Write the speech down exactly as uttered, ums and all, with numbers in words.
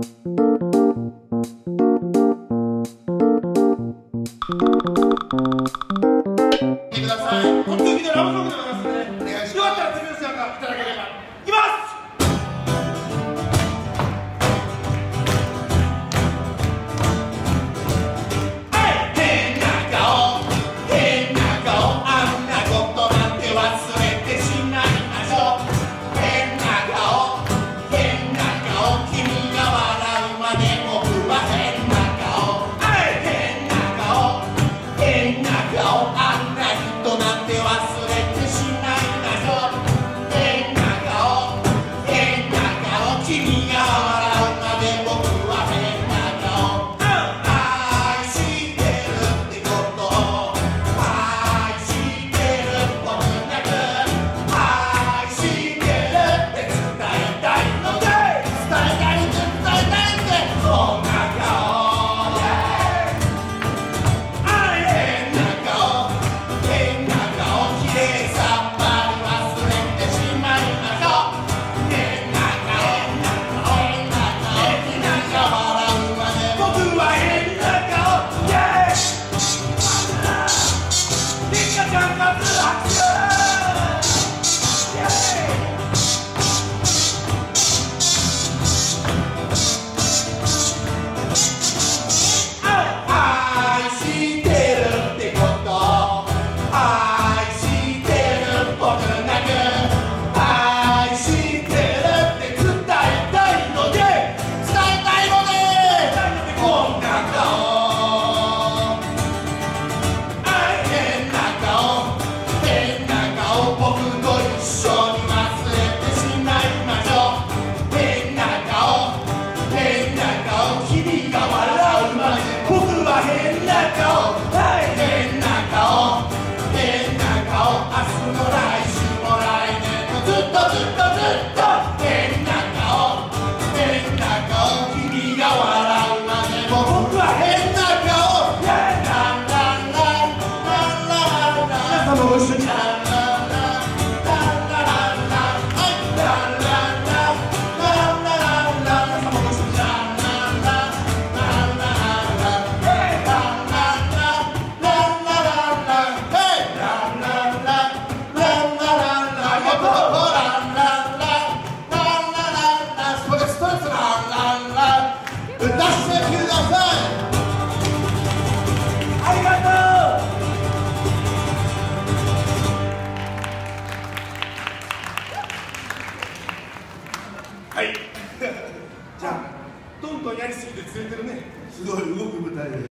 ください。こっちのラブソングでございますので、お願いします。よかったら次の瞬間いただければ。いきます。 はい。じゃあ、どんどんやりすぎてずれてるね。 すごい動く舞台で。